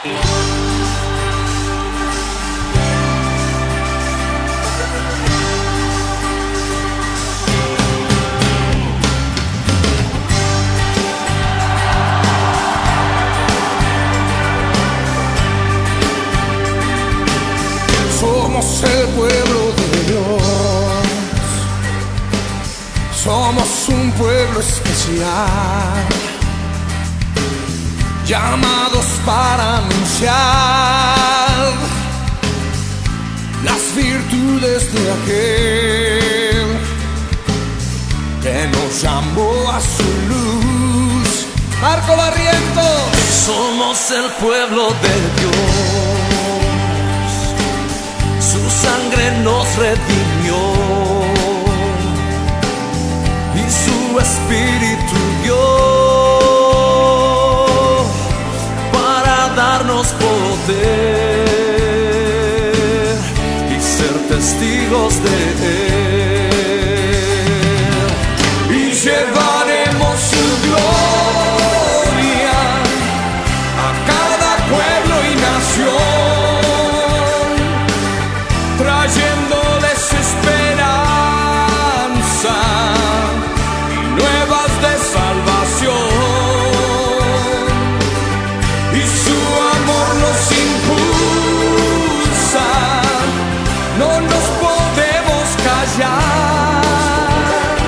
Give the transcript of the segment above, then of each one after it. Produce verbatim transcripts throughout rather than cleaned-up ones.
Somos el pueblo de Dios, somos un pueblo especial, llamados para anunciar las virtudes de aquel que nos llamó a su luz. Marco Barrientos. Somos el pueblo de Dios, su sangre nos redimió y su espíritu dio para darnos poder y ser testigos de él, y llevaremos su gloria a cada pueblo y nación, trayéndoles esperanza y nuevas de salvación, y su amor nos impulsa, no nos podemos callar,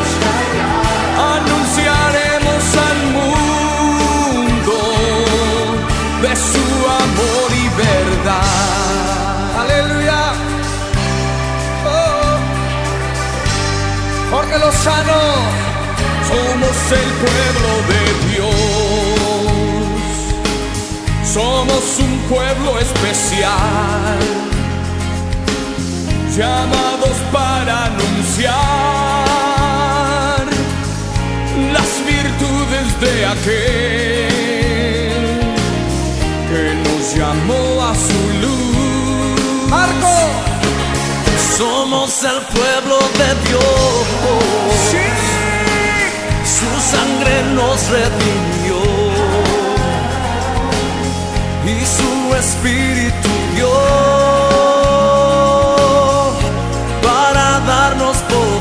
anunciaremos al mundo de su amor y verdad. Aleluya. Jorge Lozano. Somos el pueblo de Dios, somos un pueblo especial, llamados para anunciar las virtudes de aquel que nos llamó a su luz. Marco. Somos el pueblo de Dios, Sí. su sangre nos redimió y su espíritu dio para darnos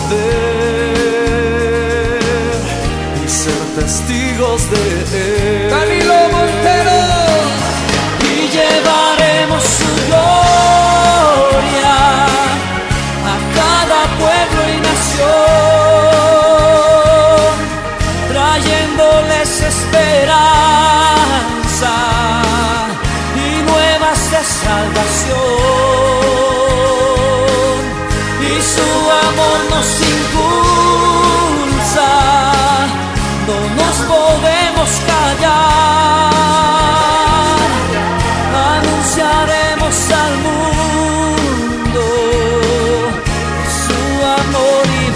poder y ser testigos de él. Danilo Montero. Y llevaremos su gloria a cada pueblo y nación, trayéndoles esperanza y nuevas de salvación, y su amor nos impulsa, no nos podemos callar, anunciaremos al mundo su amor y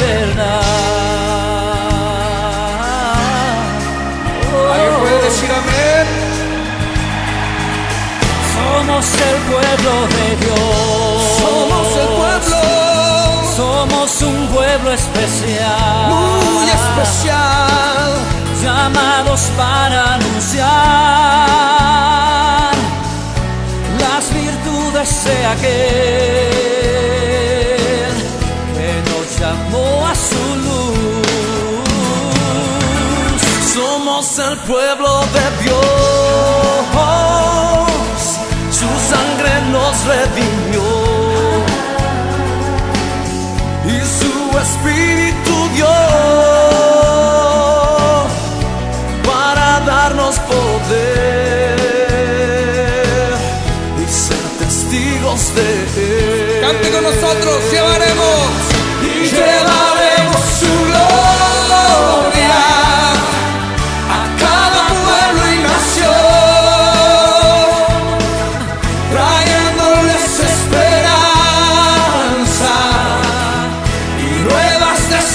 verdad. ¿Alguien puede decir amén? Somos el pueblo de Dios, Somos el pueblo somos un pueblo especial, muy especial, llamados para anunciar las virtudes de aquel que nos llamó a su luz. Somos el pueblo de Dios, su sangre nos redimió y su espíritu dio para darnos poder y ser testigos de él. cante con nosotros. Llevaremos Y llevaremos su gloria a cada pueblo y nación, trayéndoles esperanza y nuevas de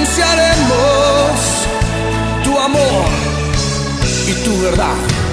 anunciaremos tu amor y tu verdad.